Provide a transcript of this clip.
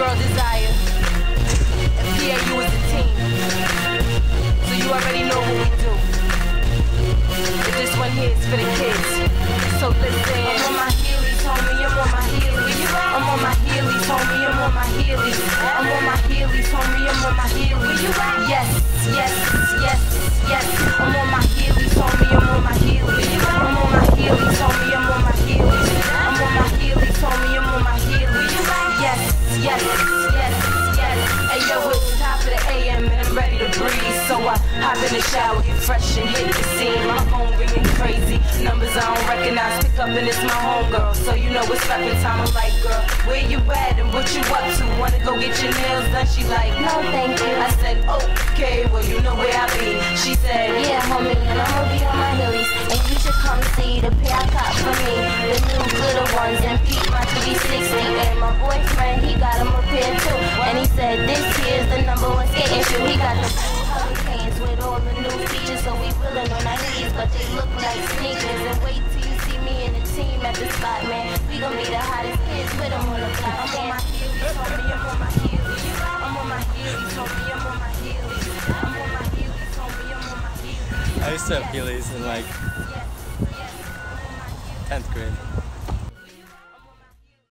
girl Desire. And PAU is the team. So you already know what we do. But this one here is for the kids. So listen. I'm on my heelys, homie, I'm on my heelys. I'm on my heelys, homie, I'm on my heelys. I'm on my heelys, homie, I'm on my heelys. Yes, yes, yes, yes. I'm on my heelys, homie, I'm on my heelys. I'm on my heelys, homie, I'm on my heelys. I'm on my heelys, homie, I'm on my heelys. Yes, yes, yes, yes. Hey yo, it's top of the AM and I'm ready to breathe. So I hop in the shower, get fresh and hit the scene. My phone ringing crazy, numbers I don't recognize. Pick up and it's my homegirl, so you know it's rapping time. I'm like, girl, where you at and what you up to? Wanna go get your nails done? She like, no thank you. I said, okay, well you know where I be. She said, yeah homie, and I'ma be on my heelys. And you should come see the pair I got for me, the new glitter ones, and Pete my 360. And my boyfriend, he got them a pair too. And he said, this here's the #1 skating shoe. He got the Hurricanes with all the new features, so we feeling on our knees, but they look like sneakers. And wait till you see me and the team at the spot, man. We gon' be the hottest kids with them on the block. I'm on my heelys, homie, I'm on my heelys. I'm on my heelys, homie, I'm on my heelys. I'm on my heelys, homie, I'm on my heelys. I used to have heelys in like 10th grade.